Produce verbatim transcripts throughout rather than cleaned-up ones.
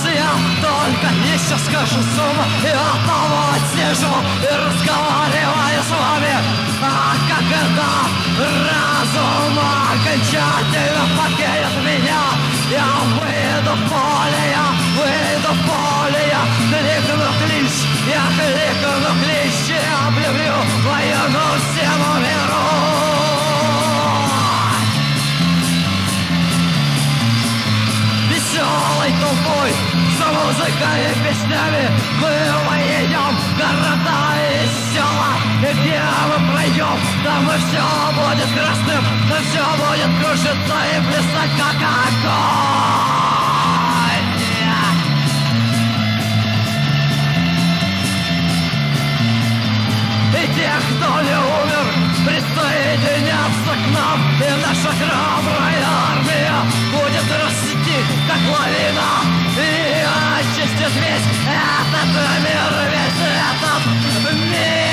я только еще скажу сумму и одного сижу и разговариваю с вами. А когда разум окончательно покинет меня, я выйду в поле, я выйду в поле, я кликну клич, я кликну клич, я объявлю войну всему миру. Веселой толпой, за музыкой и песнями мы выйдем в города и села. И где мы пройдем, там и все будет красным, там все будет кружиться и плясать как огонь. И тех, кто не умер, присоединятся к нам, и наша храбрая армия будет расти, как лавина, и очистит весь этот мир, весь этот мир.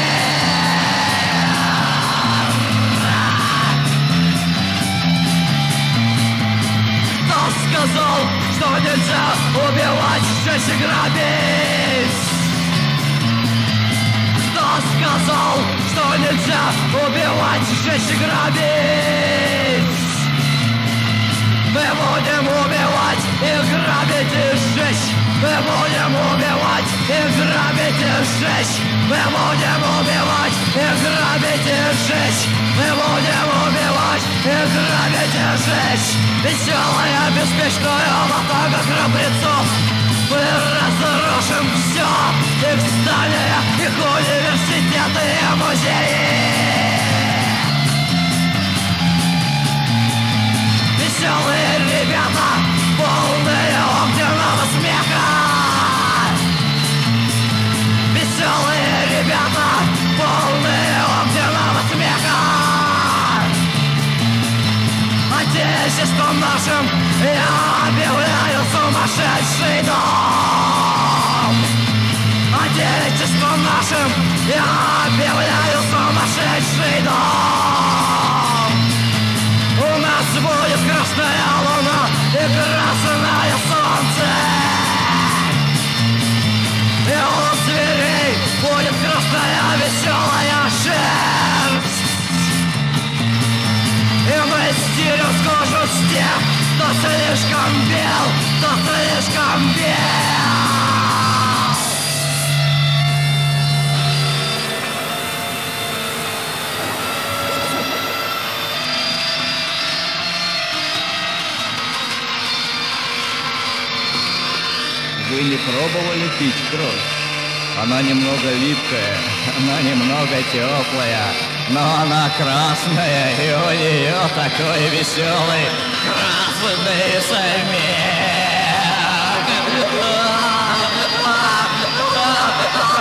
Кто сказал, что нельзя убивать, жечь и грабить? Кто сказал, что нельзя убивать, жечь и грабить? Мы будем убивать и грабить и сжечь. Мы будем убивать и грабить и сжечь. Мы будем убивать и грабить и сжечь. Мы будем убивать и грабить и сжечь. Веселая, беспечная ватага храбрецов. Мы разрушим все, их здания, их университеты и музеи. Веселые ребята, полные огненного смеха. Веселые ребята, полные огненного смеха. Отечеством нашим я объявляю сумасшедший дом. Отечеством нашим я объявляю сумасшедший дом. У нас будет красная луна и красное солнце. И у зверей будет красная веселая шерсть. И мы стирим с кожу с тех, кто слишком бел, кто слишком бел. Вы не пробовали пить кровь? Она немного липкая, она немного теплая, но она красная, и у нее такой веселый красный смех.